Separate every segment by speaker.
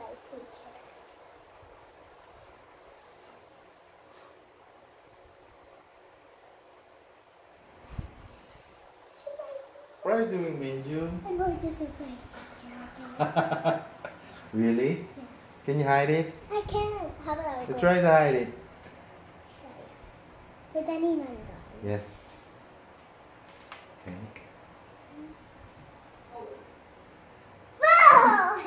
Speaker 1: teacher.
Speaker 2: What are you doing, Minju?
Speaker 1: I'm going to surprise teacher.
Speaker 2: Really?
Speaker 1: Yeah.
Speaker 2: Can you hide it?
Speaker 1: I can. How about I
Speaker 2: So
Speaker 1: go?
Speaker 2: try to hide it.
Speaker 1: With any number.
Speaker 2: Yes. Okay.
Speaker 1: Whoa!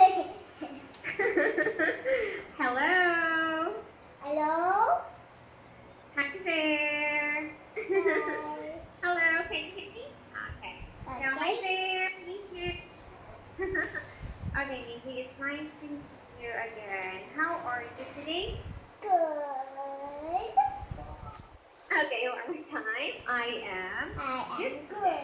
Speaker 3: Hello.
Speaker 1: Hello?
Speaker 3: Hi there.
Speaker 1: Hi.
Speaker 3: Hello. Can you hear me? Okay. So hi there. Meet you. Okay, Nikki, it's nice to meet you again. How are you today?
Speaker 1: Good.
Speaker 3: Okay, one more time. I am.
Speaker 1: I am good.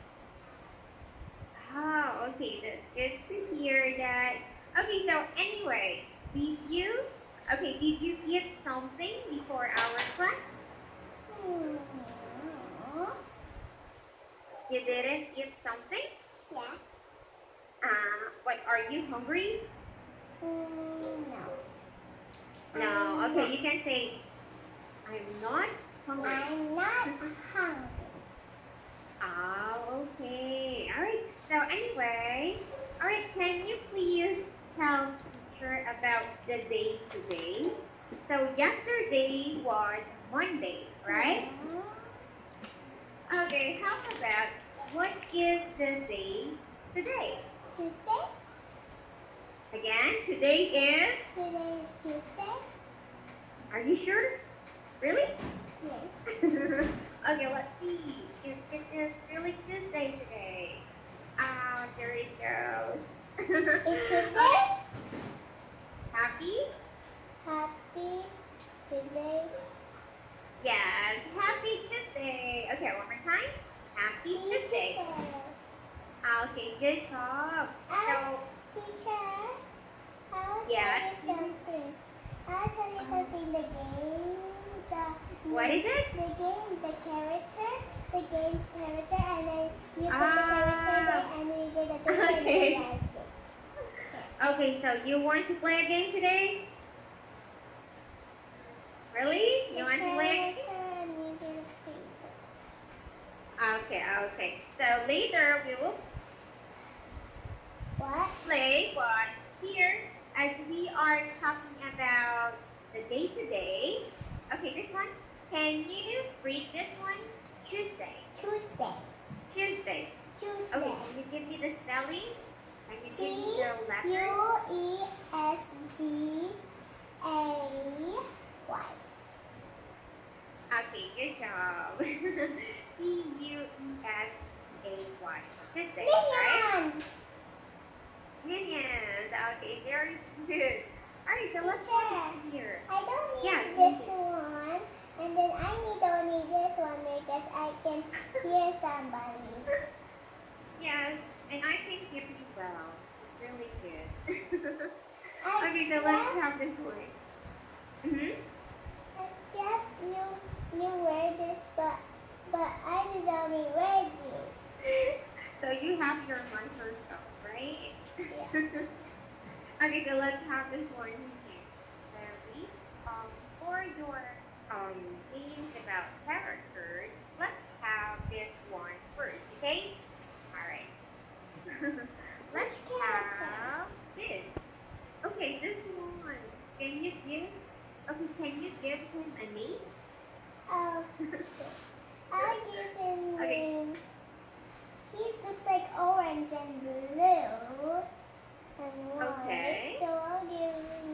Speaker 3: Oh, okay. That's good to hear that. Okay, so anyway, did you eat something before our class?
Speaker 1: Hmm.
Speaker 3: You didn't eat something?
Speaker 1: Yeah.
Speaker 3: What, are you hungry?
Speaker 1: No.
Speaker 3: No. Okay, you can say, I'm not hungry.
Speaker 1: I'm not hungry.
Speaker 3: Oh, okay. Alright. So anyway, alright, can you please tell teacher about the day today? So yesterday was Monday, right? Okay, how about what is the day today?
Speaker 1: Tuesday?
Speaker 3: Again, today is?
Speaker 1: Today is Tuesday?
Speaker 3: Are you sure? Really?
Speaker 1: Yes.
Speaker 3: Okay, let's see. It is really Tuesday today. There it goes.
Speaker 1: It's Tuesday?
Speaker 3: Happy?
Speaker 1: Happy Tuesday.
Speaker 3: Yes, happy Tuesday. Okay, one more time. Happy Tuesday. Okay, good job. So,
Speaker 1: Teacher, I'll
Speaker 3: yes.
Speaker 1: tell you something. I'll tell you something. The game,
Speaker 3: What is it?
Speaker 1: The game, the character, and then you put the character there, and then you get a picture and
Speaker 3: Okay.
Speaker 1: you write it.
Speaker 3: Okay, so you want to play a game today? Really? You want to play a game?
Speaker 1: And you get a picture.
Speaker 3: Okay. So later we will
Speaker 1: What?
Speaker 3: play, but here, as we are talking about the day today, okay, this one, can you read this one? Tuesday.
Speaker 1: Tuesday.
Speaker 3: Tuesday.
Speaker 1: Tuesday.
Speaker 3: Okay, can you give me the spelling? Can you give me the letters?
Speaker 1: Tuesday.
Speaker 3: Okay, good job. Tuesday, Tuesday, right?
Speaker 1: Minions!
Speaker 3: Minions. Okay, very good. Alright, so let's
Speaker 1: Teacher,
Speaker 3: go here.
Speaker 1: I don't need
Speaker 3: Yeah,
Speaker 1: this
Speaker 3: need it.
Speaker 1: one, and then I need only this one because I can hear somebody.
Speaker 3: Yes, and I can hear you well. It's really good.
Speaker 1: I
Speaker 3: Okay, so let's have this one.
Speaker 1: Except you wear this, but I just only wear this.
Speaker 3: So you have your microphone, right?
Speaker 1: Yeah.
Speaker 3: Okay, so let's have this one here. Very, for your games about characters, let's have this one first, okay? Alright. Let's have this. Okay, this one. Can you give him a name?
Speaker 1: Oh, I'll give him
Speaker 3: Okay.
Speaker 1: name. He looks like orange and blue and white.
Speaker 3: Okay.
Speaker 1: So I'll give him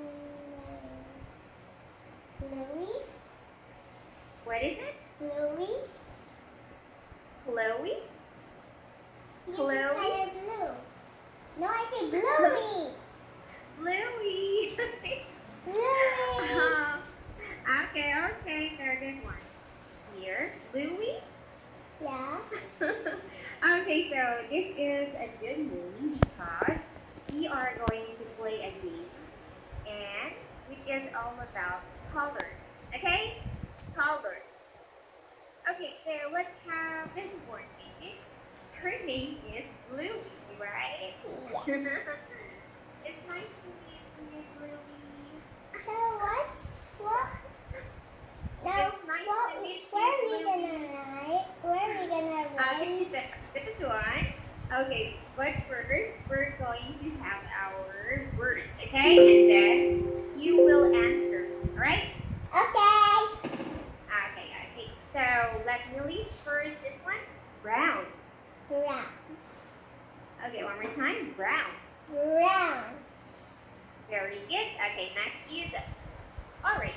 Speaker 1: Louie.
Speaker 3: What is it?
Speaker 1: Louie.
Speaker 3: Chloe?
Speaker 1: He's
Speaker 3: Chloe?
Speaker 1: kind of blue. No, I said Bluey.
Speaker 3: Louie.
Speaker 1: Bluey.
Speaker 3: Okay, third one. Here, Louie.
Speaker 1: Yeah.
Speaker 3: Okay, so this is a good name because we are going to play a game and it is all about colors. Okay? Colors. Okay, so let's have this one. Her name is Louie, right?
Speaker 1: Yeah.
Speaker 3: It's nice to meet Lily.
Speaker 1: So what? Now,
Speaker 3: It's nice
Speaker 1: what?
Speaker 3: to meet
Speaker 1: Where are
Speaker 3: you,
Speaker 1: we
Speaker 3: Lily.
Speaker 1: gonna write? Where are we gonna
Speaker 3: Okay,
Speaker 1: write?
Speaker 3: so this one. Okay, but first we're going to have our words, okay? And then you will answer, alright?
Speaker 1: Okay.
Speaker 3: Okay. So let me read first this one. Brown.
Speaker 1: Brown.
Speaker 3: Okay, one more time. Brown.
Speaker 1: Brown.
Speaker 3: Very good. Okay, next is orange.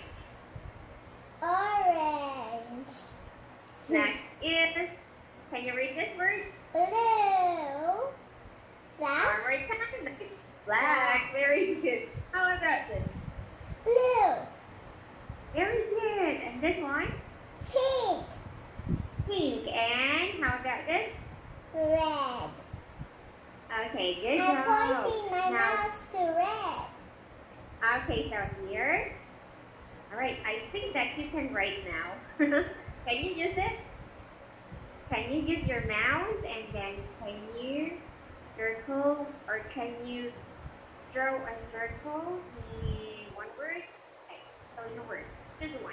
Speaker 1: Orange.
Speaker 3: Next is, can you read this word?
Speaker 1: Blue. Black.
Speaker 3: One more time. Black. Very good. How about this?
Speaker 1: Blue.
Speaker 3: Very good. And this one?
Speaker 1: Pink.
Speaker 3: Pink. And how about this?
Speaker 1: Red.
Speaker 3: Okay, good
Speaker 1: I'm
Speaker 3: job.
Speaker 1: pointing my mouse to red.
Speaker 3: Okay, so here. Alright, I think that you can write now. Can you use it? Can you use your mouse and then can you circle or can you draw a circle in one word? Okay, so in a word. Just one.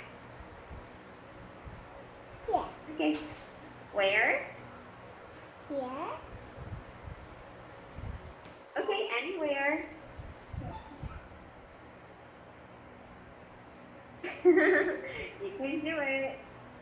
Speaker 1: Yeah.
Speaker 3: Okay. Where?
Speaker 1: Here.
Speaker 3: Okay, anywhere. You can do it.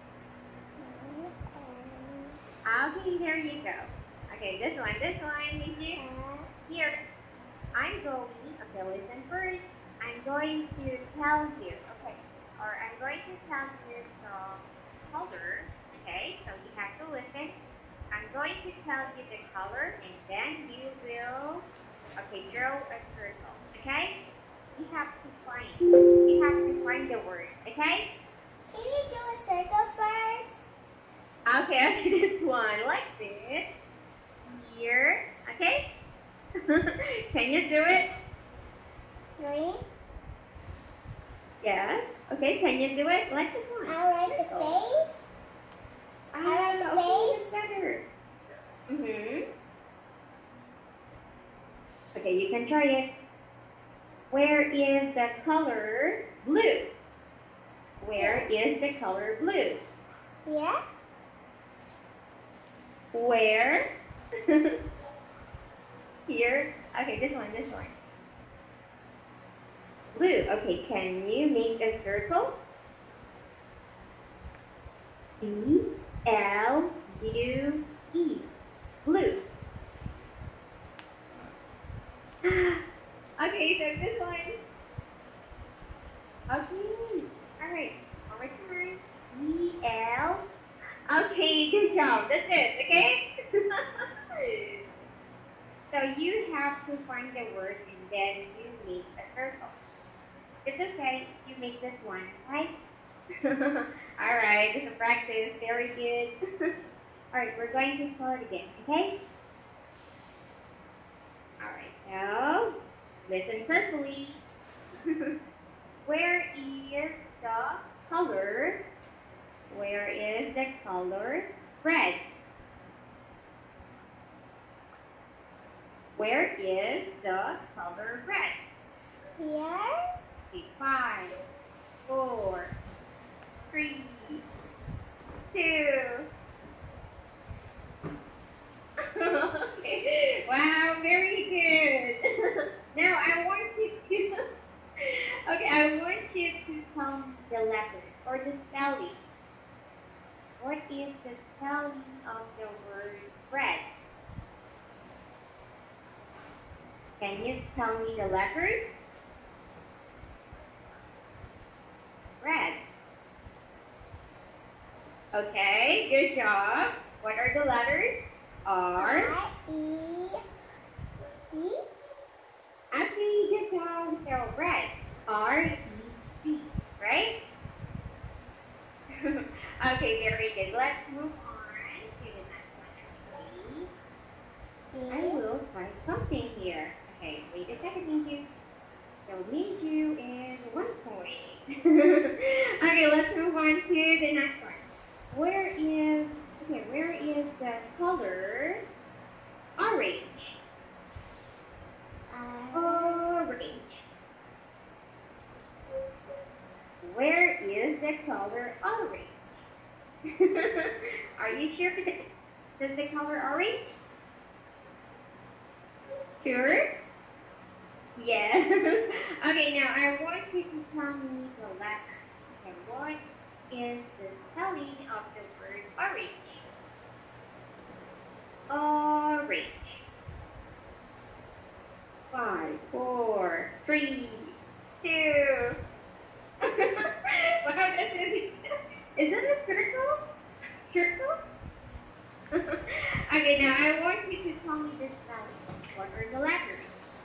Speaker 3: Okay, here you go. Okay, this one, you see? Here, I'm going, okay, listen first. I'm going to tell you, okay, or I'm going to tell you some color, okay, so you have to listen. I'm going to tell you the color and then you will, okay, draw a circle, okay? You have to find the word, okay?
Speaker 1: Can you do a circle first?
Speaker 3: Okay, this one, like this. Here, okay? Can you do it?
Speaker 1: Three.
Speaker 3: Yes. Okay, can you do it? Like this one.
Speaker 1: I'll write the face. I write the
Speaker 3: okay,
Speaker 1: face.
Speaker 3: that's better. Mm-hmm. Okay, you can try it. Where is the color blue? Where is the color blue?
Speaker 1: Here.
Speaker 3: Where? Here. Okay, this one. Blue. Okay, can you make a circle? B-L-U-E. Blue. Okay, so this one. Okay. Alright. One more time. E-L. Okay, good job. That's it, okay? So you have to find the word and then you make a circle. It's okay. You make this one, right? Alright, just a practice. Very good. Alright, we're going to start again, okay? Alright, so listen carefully. Where is the color? Where is the color red? Where is the color red?
Speaker 1: Here.
Speaker 3: Okay, 5, 4, 3, 2. Okay. Wow, very good. Now I want you to okay, I want you to tell me the letter or the spelling. What is the spelling of the word red? Can you tell me the letters? Red. Okay, good job. What are the letters? R.
Speaker 1: R-E-D.
Speaker 3: Okay, good job. So red. R-E-D, right? Okay, very good. Let's move on to the next one, actually. I will try something here. Okay, wait a second, Minju. So Minju is 1 point. Okay, let's move on to the next one. Where is the color orange? Orange. the color orange? Are you sure that's the color orange? Sure? Yeah. Okay, now I want you to tell me the letter. Okay, what is the spelling of the word orange? Orange. 5, 4, 3, 2. Wow, this is it a circle? Circle? Okay, now I want you to tell me the spelling. What are the letters?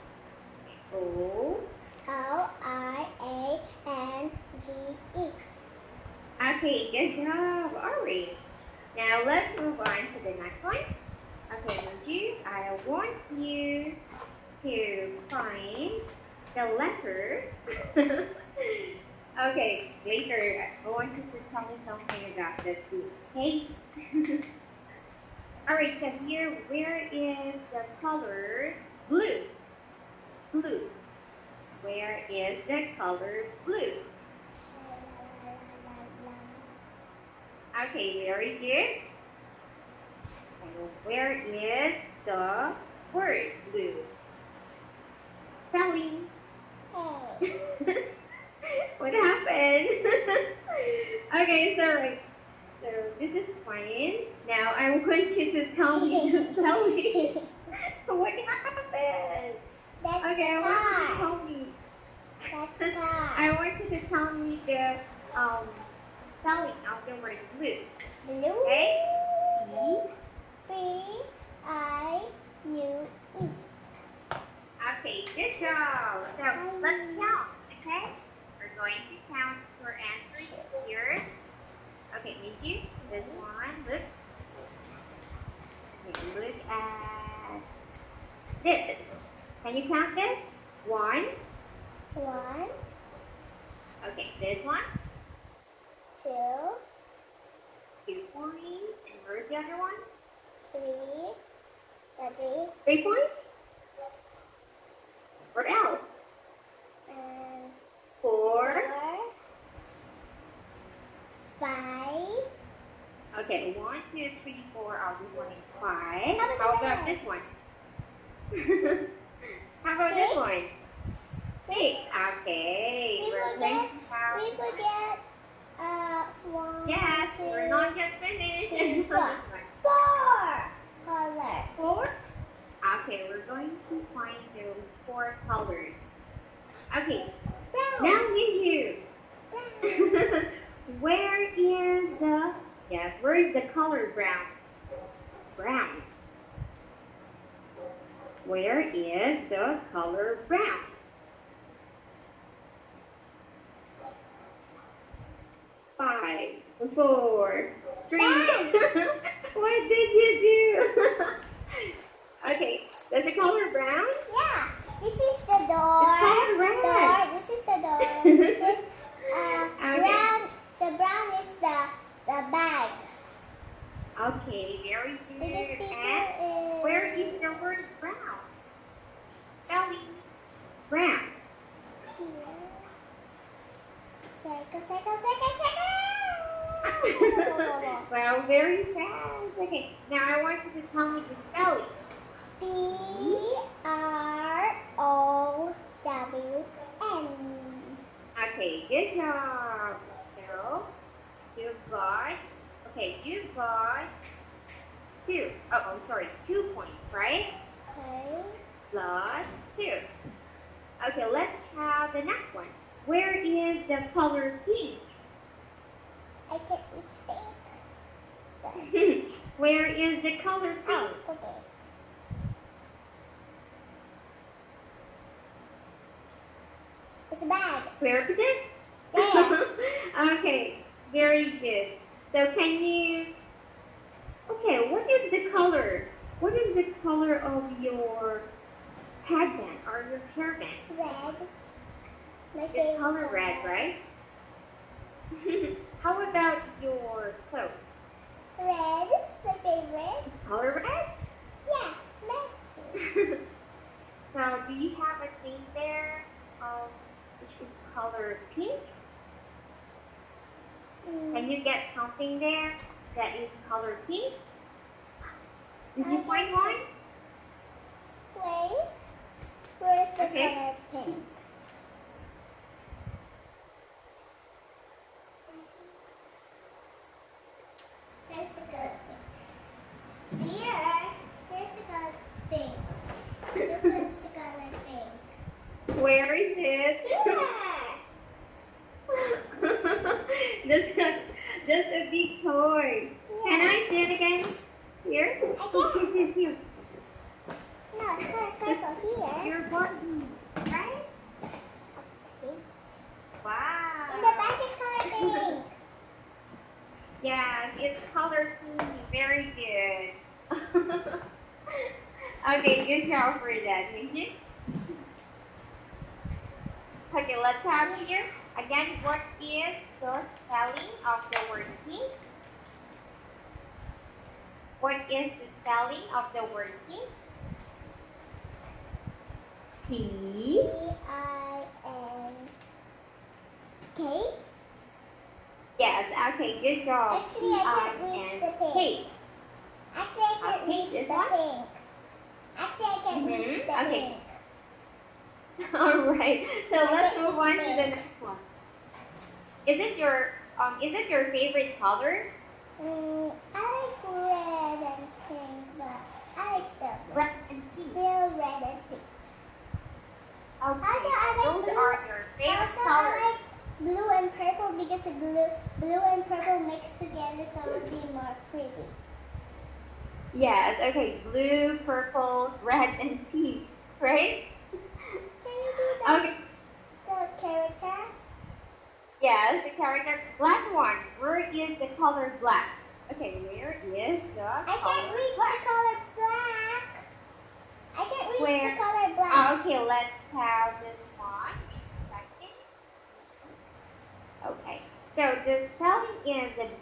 Speaker 3: O.
Speaker 1: L-I-A-N-G-E.
Speaker 3: Okay, good job. Orange. Now let's move on to the next one. Okay, Manju, I want you to find the letter. Okay, later I want you to tell me something about the food. Okay? Alright, so here, where is the color blue? Blue. Where is the color blue? Okay, very good. And where is the word blue? Spelling. What happened? Okay, sorry. So this is fine. Now I want you to tell me the spelling. What happened?
Speaker 1: That's
Speaker 3: Okay, I want you to tell me.
Speaker 1: That's car.
Speaker 3: I want you to tell me the spelling of the word blue.
Speaker 1: Blue.
Speaker 3: Okay?
Speaker 1: B-I-U-E.
Speaker 3: Okay, good job. So let's count, okay? We're going to count your answers here. Okay, Miki, this one, look. Okay, look at this. Can you count this? 1.
Speaker 1: 1,
Speaker 3: Okay, this one.
Speaker 1: 2,
Speaker 3: 2 points. And where's the other one?
Speaker 1: 3.
Speaker 3: 3 points? Where else?
Speaker 1: And
Speaker 3: 4.
Speaker 1: 5.
Speaker 3: Okay, 1, 2, 3, 4. I'll do 1 and 5.
Speaker 1: How
Speaker 3: How
Speaker 1: about
Speaker 3: about
Speaker 1: the
Speaker 3: this one? How about this
Speaker 1: 6?
Speaker 3: one? 6. Okay.
Speaker 1: We
Speaker 3: We're
Speaker 1: forget-
Speaker 3: going to have...
Speaker 1: We forget 1,
Speaker 3: Yes,
Speaker 1: 2,
Speaker 3: we're not yet finished.
Speaker 1: 3, 4.
Speaker 3: 4.
Speaker 1: 4 colors.
Speaker 3: 4? Okay, we're going to find those 4 colors. Okay,
Speaker 1: Brown.
Speaker 3: now you.
Speaker 1: Brown.
Speaker 3: Where is the... Yes, where is the color brown? Brown. Where is the color brown? Five, 4, 3. What did you do? Okay, does the color brown?
Speaker 1: Yeah, this is the door.
Speaker 3: It's called red.
Speaker 1: Door. This is the door. This is
Speaker 3: Okay.
Speaker 1: brown. The brown is the bag.
Speaker 3: Okay, very
Speaker 1: Because
Speaker 3: good.
Speaker 1: people
Speaker 3: And
Speaker 1: is
Speaker 3: where is the word brown? Spelling brown.
Speaker 1: here. Circle, circle, circle, circle.
Speaker 3: Well, very fast. Okay, now I want you to tell me the spelling.
Speaker 1: B-R-O-W-N.
Speaker 3: Okay, good job. So, you've got 2. Oh, I'm sorry, 2 points, right?
Speaker 1: Okay.
Speaker 3: Plus 2. Okay, let's have the next one. Where is the color pink?
Speaker 1: I can each thing.
Speaker 3: Where is the color pink?
Speaker 1: Oh, okay. It's a bag.
Speaker 3: Where is it?
Speaker 1: There.
Speaker 3: Okay, very good. So can you... Okay, what is the color? What is the color of your headband or your hairband?
Speaker 1: Red. My
Speaker 3: It's
Speaker 1: favorite
Speaker 3: color red, right? How about your clothes?
Speaker 1: Red. My favorite.
Speaker 3: Color red?
Speaker 1: Yeah, red too.
Speaker 3: So do you have a thing there which is color pink? Can you get something there that is color pink? Did you find one?
Speaker 1: Wait. Where's the
Speaker 3: Okay.
Speaker 1: color pink? Here's the color pink. Here, here's the color pink. This one's the color pink.
Speaker 3: Where is it?
Speaker 1: Here.
Speaker 3: That's a big toy. Can I see it again? Here?
Speaker 1: I can't.
Speaker 3: Here.
Speaker 1: No, it's not purple here.
Speaker 3: Your body, right? Wow.
Speaker 1: In the back is color pink.
Speaker 3: Yeah, it's color pink. Very good. Okay, good job for that, Minji. Okay, let's have here. Again, what is the spelling of the word pink? What is the spelling of the word pink? P.
Speaker 1: P-I-N-K?
Speaker 3: Yes, okay, good job.
Speaker 1: Actually, I can't reach the pink.
Speaker 3: K.
Speaker 1: Actually, I can't
Speaker 3: Okay,
Speaker 1: reach
Speaker 3: this
Speaker 1: the
Speaker 3: one?
Speaker 1: pink. Actually, I can't reach the
Speaker 3: Okay.
Speaker 1: pink.
Speaker 3: Alright, so let's
Speaker 1: Okay,
Speaker 3: move on to the
Speaker 1: pink.
Speaker 3: next one. Is it your favorite color?
Speaker 1: I like red and pink, but I like
Speaker 3: Red and pink.
Speaker 1: still red and pink.
Speaker 3: Okay,
Speaker 1: Also, I like
Speaker 3: those
Speaker 1: blue.
Speaker 3: are your favorite
Speaker 1: Also,
Speaker 3: colors.
Speaker 1: I like blue and purple because the blue and purple mixed together, so it would be more pretty.
Speaker 3: Yes, okay, blue, purple, red, and pink, right?
Speaker 1: Can you do the,
Speaker 3: Okay,
Speaker 1: the character?
Speaker 3: yes, the character. Last one, where is the color black? Okay, where is the
Speaker 1: I
Speaker 3: color
Speaker 1: can't reach
Speaker 3: black?
Speaker 1: the color black. I can't reach
Speaker 3: Where?
Speaker 1: the color black.
Speaker 3: Okay, let's have this one. Okay, so the spelling is the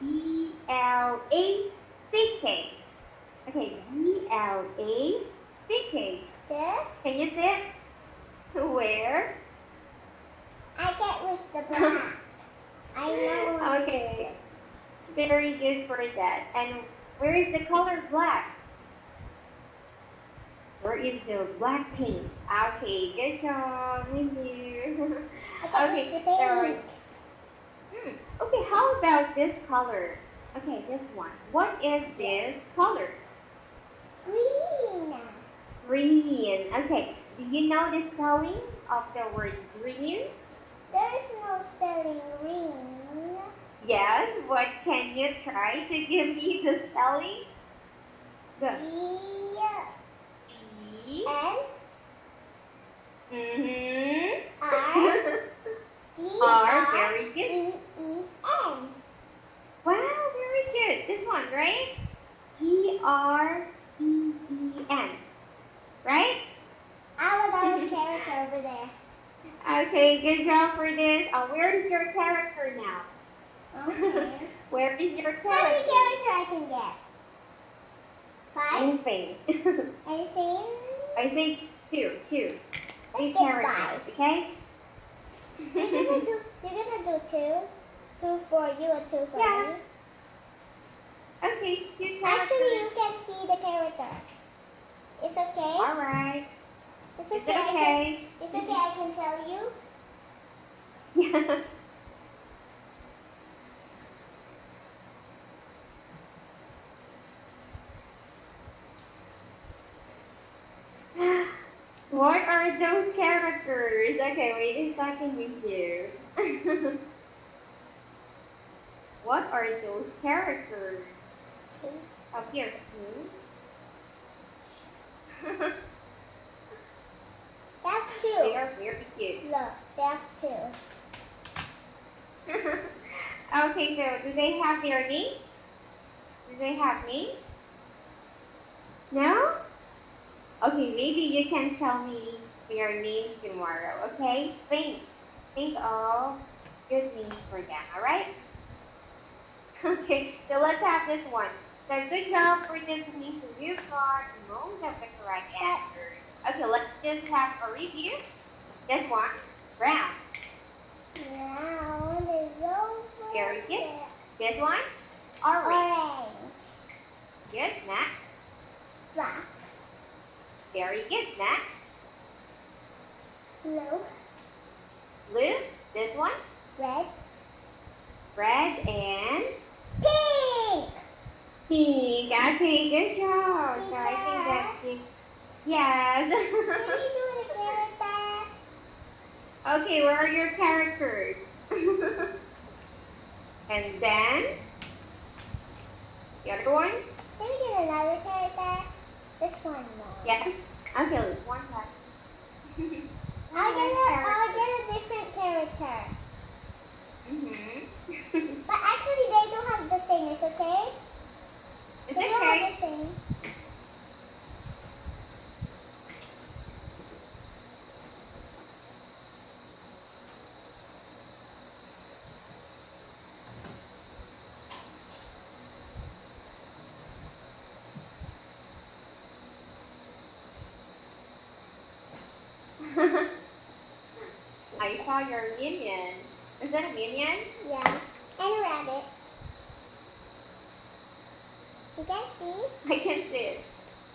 Speaker 3: B-L-A-C-K. Okay, B-L-A-C-K.
Speaker 1: This?
Speaker 3: Can you see it? Where?
Speaker 1: I can't reach the black. I know.
Speaker 3: Okay, very good for that. And where is the color black? Where is the black paint? Okay, good job, you.
Speaker 1: I can't reach the pink.
Speaker 3: Okay, how about this color? Okay, this one. What is this color?
Speaker 1: Green.
Speaker 3: Green. Okay, do you know the spelling of the word green?
Speaker 1: There is no spelling green.
Speaker 3: Yes, what can you try to give me the spelling? The
Speaker 1: G
Speaker 3: E.
Speaker 1: N
Speaker 3: Mm-hmm.
Speaker 1: R G
Speaker 3: R, very good.
Speaker 1: E E N.
Speaker 3: Wow, very good. This one, right? G-R-E-E-N. Right?
Speaker 1: I have another character over there.
Speaker 3: Okay, good job for this. Where is your character now?
Speaker 1: Okay.
Speaker 3: Where is your
Speaker 1: How many
Speaker 3: character?
Speaker 1: characters I can get? 5?
Speaker 3: Anything.
Speaker 1: Anything?
Speaker 3: I think two. Two
Speaker 1: Let's get
Speaker 3: characters,
Speaker 1: 5.
Speaker 3: okay?
Speaker 1: You're gonna do 2? 2 for you and 2 for
Speaker 3: Yeah.
Speaker 1: me?
Speaker 3: Okay, two characters.
Speaker 1: Actually, you can see the character. It's okay?
Speaker 3: Alright.
Speaker 1: It's
Speaker 3: It's
Speaker 1: okay.
Speaker 3: okay.
Speaker 1: It's okay, I can tell you.
Speaker 3: Yeah. What are those characters? Okay, wait a second, you do. What are those characters? Oh, here.
Speaker 1: That's
Speaker 3: They
Speaker 1: 2.
Speaker 3: are very cute.
Speaker 1: Look, that's 2.
Speaker 3: Okay, so do they have their name? Do they have name? No? Okay, maybe you can tell me their names tomorrow, okay? Think of good names for them, alright? Okay, so let's have this one. So good job for this week. So you got most of the correct answers. Okay, let's just have a review. This one, brown.
Speaker 1: Round is over
Speaker 3: Very good.
Speaker 1: there.
Speaker 3: This one? Orange.
Speaker 1: Orange.
Speaker 3: Good. Next.
Speaker 1: Black.
Speaker 3: Very good. Next.
Speaker 1: Blue.
Speaker 3: Blue. This one?
Speaker 1: Red.
Speaker 3: Red and
Speaker 1: Pink.
Speaker 3: pink. Okay, good job. So I think
Speaker 1: Teacher.
Speaker 3: that's pink. Yes.
Speaker 1: Can we do the character?
Speaker 3: Okay, where are your characters? And then the other one?
Speaker 1: Can we get another character? This one more.
Speaker 3: Yes. Okay, let's one time.
Speaker 1: I'll get a different character.
Speaker 3: Mm-hmm.
Speaker 1: But actually they don't have the same, it's okay?
Speaker 3: It's
Speaker 1: They don't
Speaker 3: okay.
Speaker 1: have the same.
Speaker 3: I saw your minion. Is that a minion?
Speaker 1: Yeah. And a rabbit. You can see?
Speaker 3: I can see it.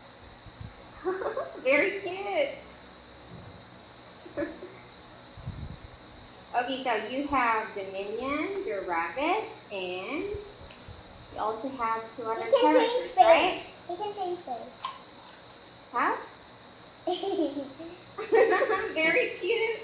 Speaker 3: Very cute. Okay, so you have the minion, the rabbit, and you also have two other
Speaker 1: He can
Speaker 3: characters,
Speaker 1: change
Speaker 3: right?
Speaker 1: face. He can change face.
Speaker 3: Huh? Very cute.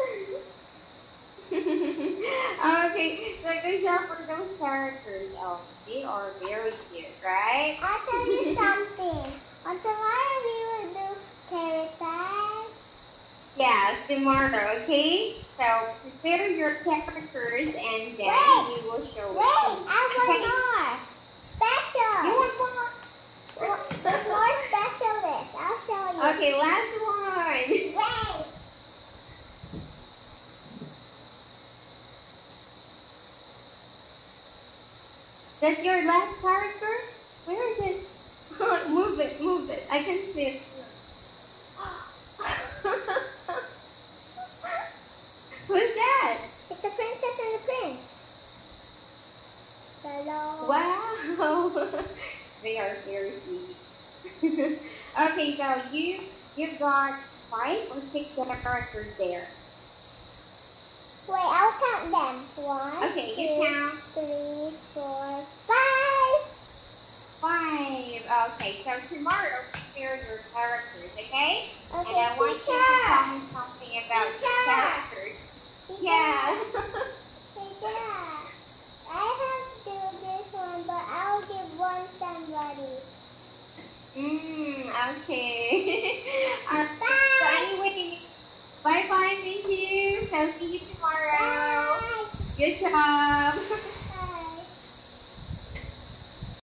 Speaker 3: Okay, so good job for those characters. Oh, they are very cute, right?
Speaker 1: I'll tell you something. On tomorrow we will do characters.
Speaker 3: Yes, tomorrow, okay? So prepare your characters and then
Speaker 1: Wait,
Speaker 3: we will show
Speaker 1: Wait,
Speaker 3: it.
Speaker 1: I want more.
Speaker 3: You
Speaker 1: Special.
Speaker 3: want more?
Speaker 1: More specialist. I'll show you.
Speaker 3: Okay, last one.
Speaker 1: Wait.
Speaker 3: That's your last character? Where is it? Move it, move it. I can see it. Who's that?
Speaker 1: It's the princess and the prince. Hello.
Speaker 3: Wow. They are very sweet. Okay, so you've got 5 or 6 characters there.
Speaker 1: Wait, I'll count them. 1,
Speaker 3: Okay, you
Speaker 1: 2,
Speaker 3: count.
Speaker 1: 3, 4, 5.
Speaker 3: 5. Okay, so tomorrow prepare your characters, okay?
Speaker 1: Okay,
Speaker 3: And I want you to
Speaker 1: teacher.
Speaker 3: tell me something about your
Speaker 1: Teacher.
Speaker 3: characters.
Speaker 1: Teacher.
Speaker 3: Yeah.
Speaker 1: Teacher, I have to do this one, but I'll give one somebody.
Speaker 3: Okay. So
Speaker 1: Bye.
Speaker 3: anyway, bye-bye, thank you. So see you tomorrow.
Speaker 1: Bye.
Speaker 3: Good job.